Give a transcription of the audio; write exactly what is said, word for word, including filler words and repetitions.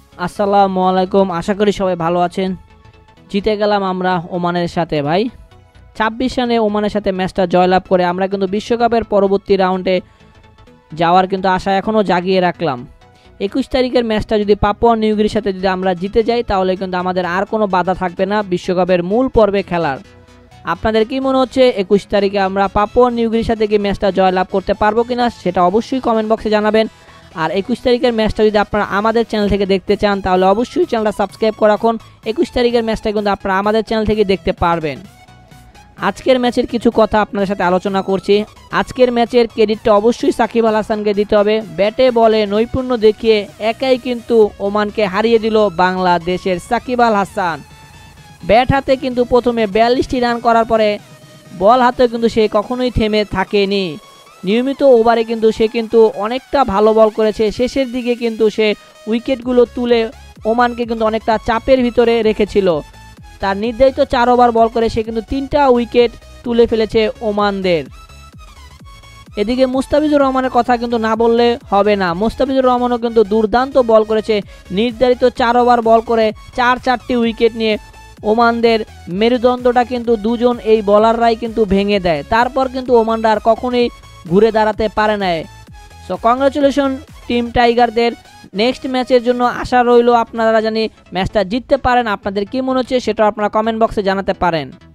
আসসালামু আলাইকুম, আশা করি সবাই ভালো আছেন। জিতে গেলাম আমরা ওমানের সাথে ভাই। ছাব্বিশ রানে ওমানের সাথে ম্যাচটা জয়লাভ করে আমরা কিন্তু বিশ্বকাপের পরবর্তী রাউন্ডে যাওয়ার কিন্তু আশা এখনও জাগিয়ে রাখলাম। একুশ তারিখের ম্যাচটা যদি পাপুয়া নিউগিনির সাথে যদি আমরা জিতে যাই তাহলে কিন্তু আমাদের আর কোনো বাধা থাকবে না বিশ্বকাপের মূল পর্বে খেলার। আপনাদের কি মনে হচ্ছে একুশ তারিখে আমরা পাপুয়া নিউগিনির সাথে কি ম্যাচটা জয়লাভ করতে পারবো কিনা সেটা অবশ্যই কমেন্ট বক্সে জানাবেন। আর একুশ তারিখের ম্যাচটা যদি আপনারা আমাদের চ্যানেল থেকে দেখতে চান তাহলে অবশ্যই চ্যানেলটা সাবস্ক্রাইব করে রাখুন। একুশ তারিখের ম্যাচটা কিন্তু আপনারা আমাদের চ্যানেল থেকে দেখতে পারবেন। আজকের ম্যাচের কিছু কথা আপনাদের সাথে আলোচনা করছি। আজকের ম্যাচের ক্রেডিটটা অবশ্যই সাকিব আল হাসানকে দিতে হবে। ব্যাটে বলে নৈপুণ্য দেখিয়ে একাই কিন্তু ওমানকে হারিয়ে দিল বাংলাদেশের সাকিব আল হাসান। ব্যাট হাতে কিন্তু প্রথমে বিয়াল্লিশটি রান করার পরে বল হাতে কিন্তু সে কখনোই থেমে থাকেনি। নিয়মিত ওভারে কিন্তু সে কিন্তু অনেকটা ভালো বল করেছে। শেষের দিকে কিন্তু সে উইকেটগুলো তুলে ওমানকে কিন্তু অনেকটা চাপের ভিতরে রেখেছিল। তার নির্ধারিত চার ওভার বল করে সে কিন্তু তিনটা উইকেট তুলে ফেলেছে ওমানদের। এদিকে মুস্তাফিজুর রহমানের কথা কিন্তু না বললে হবে না। মুস্তাফিজুর রহমানও কিন্তু দুর্দান্ত বল করেছে। নির্ধারিত চার ওভার বল করে চার চারটি উইকেট নিয়ে ওমানদের মেরুদণ্ডটা কিন্তু দুজন এই বলাররাই কিন্তু ভেঙে দেয়। তারপর কিন্তু ওমানরা আর কখনোই ঘুরে দাঁড়াতে পারে না। সো কংগ্রাচুলেশন টিম টাইগারদের। নেক্সট ম্যাচের জন্য আশা রইল আপনারা জানি ম্যাচটা জিততে পারেন। আপনাদের কি মনে হচ্ছে সেটা আপনারা কমেন্ট বক্সে জানাতে পারেন।